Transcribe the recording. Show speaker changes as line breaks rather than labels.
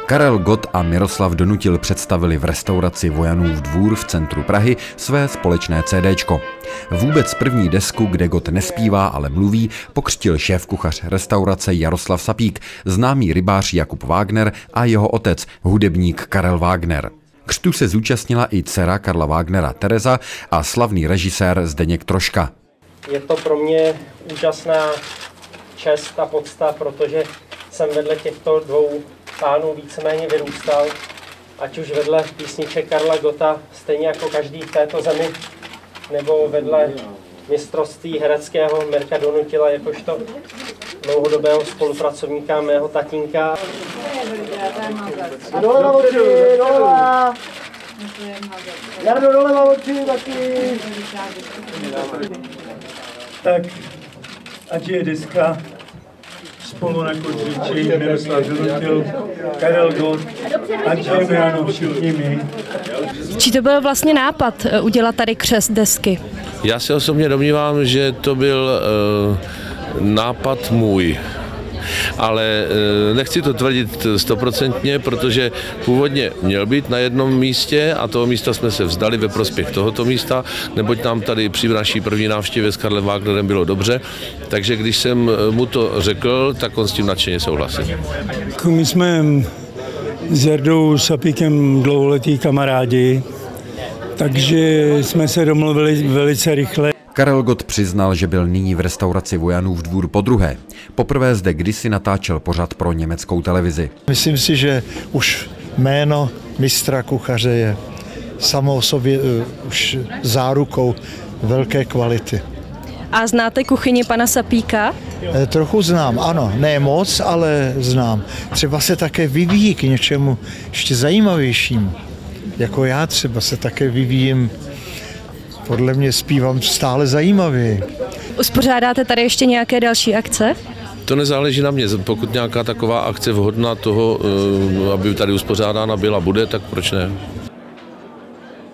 Karel Gott a Miroslav Donutil představili v restauraci Vojanův dvůr v centru Prahy své společné CDčko. Vůbec první desku, kde Gott nespívá, ale mluví, pokřtil šéfkuchař restaurace Jaroslav Sapík, známý rybář Jakub Wagner a jeho otec, hudebník Karel Wagner. Křtu se zúčastnila i dcera Karla Wagnera Tereza a slavný režisér Zdeněk Troška.
Je to pro mě úžasná čest a podsta, protože jsem vedle těchto dvou pánů víceméně vyrůstal, ať už vedle písniček Karla Gotta, stejně jako každý v této zemi, nebo vedle mistrovství hereckého Mirka Donutila, jakožto dlouhodobého spolupracovníka mého tatínka.
Doleva oči, doleva! Jardo, doleva oči, taky!
Tak, ať je deska spolu na kořiči, Miroslav Donutil, Karel Gott, ať žijeme ráno všichni my.
Či to byl vlastně nápad udělat tady křest desky?
Já se osobně domnívám, že to byl nápad můj. Ale nechci to tvrdit 100%, protože původně měl být na jednom místě a toho místa jsme se vzdali ve prospěch tohoto místa, neboť nám tady při naší první návštěvě s Karlem Wagnerem bylo dobře, takže když jsem mu to řekl, tak on s tím nadšeně souhlasil.
My jsme s Jardou Sapíkem dlouholetí kamarádi, takže jsme se domluvili velice rychle.
Karel Gott přiznal, že byl nyní v restauraci Vojanův dvůr podruhé. Poprvé zde kdysi natáčel pořad pro německou televizi.
Myslím si, že už jméno mistra kuchaře je samo o sobě už zárukou velké kvality.
A znáte kuchyni pana Sapíka?
Trochu znám, ano, ne moc, ale znám. Třeba se také vyvíjí k něčemu ještě zajímavějším. Jako já třeba se také vyvíjím. Podle mě zpívám stále zajímavěji.
Uspořádáte tady ještě nějaké další akce?
To nezáleží na mě. Pokud nějaká taková akce vhodná toho, aby tady uspořádána byla, bude, tak proč ne?